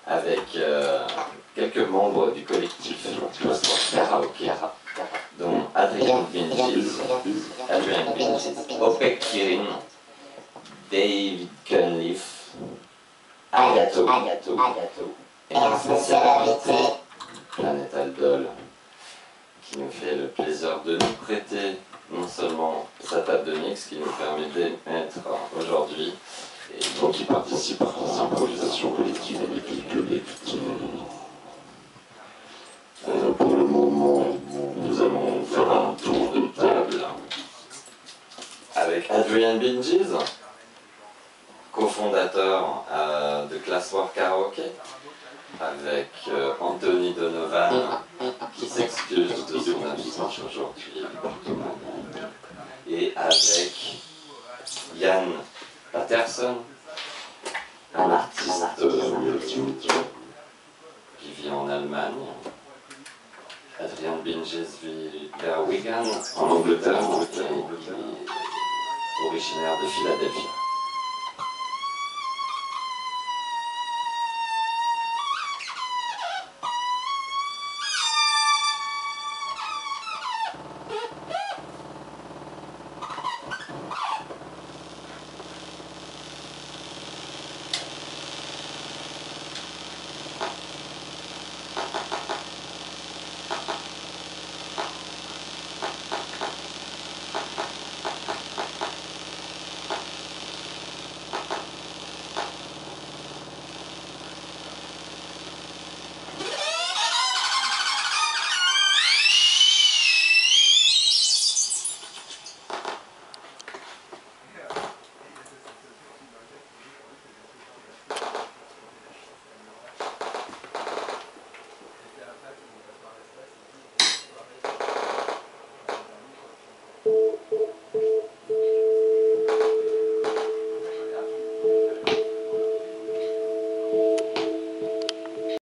avec quelques membres du collectif Karaoke, dont Adrian Binges, Opek Kirin, David Cunliffe, Ayato, et un spécial invité, Planète Aldol, qui nous fait le plaisir de nous prêter non seulement sa table de mix qui nous permet d'émettre aujourd'hui, et donc il participe à l'improvisation collective avec les collectifs. Pour le moment, nous allons faire un tour de table avec Adrian Binges, cofondateur de Classwork Karaoke, avec Anthony Donovan, qui s'excuse de son absence aujourd'hui, et avec Yann Patterson, un artiste multimédia qui vit en Allemagne. Adrian Binges vit vers Wigan, en Angleterre, et il est originaire de Philadelphie.